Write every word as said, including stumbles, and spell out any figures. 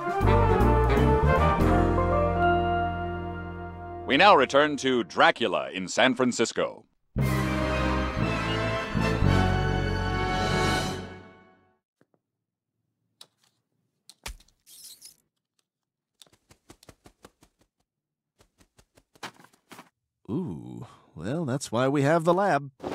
We now return to Dracula in San Francisco. Ooh, well, that's why we have the lab.